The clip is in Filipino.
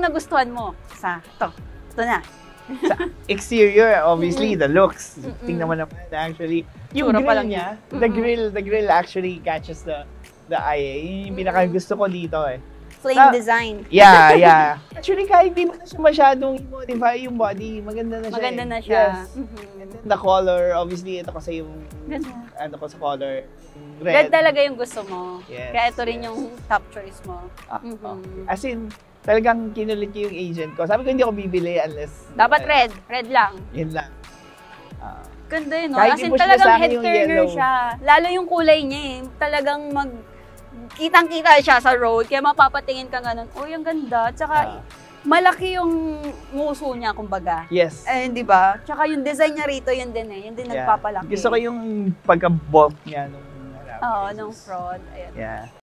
nagustuhan mo sa ito? Ito na. Sa exterior, obviously, the looks. Tingnan mo naman, actually. Yung Tsura pa grill lang niya, the grill actually catches the eye. Yun yung pinaka gusto ko dito eh. Flame design. Yeah. Actually, kahit di mo na siya masyadong i-modify yung body, maganda na siya. Maganda na siya. Yes. And then the color, obviously, ito kasi yung, ano ko sa color, Red red. talaga yung gusto mo. Yes, Kaya ito rin yung top choice mo. As in, talagang kinulit ko yung agent ko. Sabi ko, hindi ako bibili unless... Dapat red. Red lang. Yun lang. Ganda yun, no? Kahit As in, i-push mo talagang sa akin head yung turner yellow. siya. Lalo yung kulay niya eh. Talagang kitang-kita siya sa road. Kaya mapapatingin ka ganun, uy, ang ganda. Tsaka, malaki yung nguso niya, kumbaga. Yes. Eh, di ba? Tsaka yung design niya rito, yun din eh. Yun din nagpapalaki. Gusto ko yung pagka-bulk niya nung Oo, nung front. Ayan. Yeah.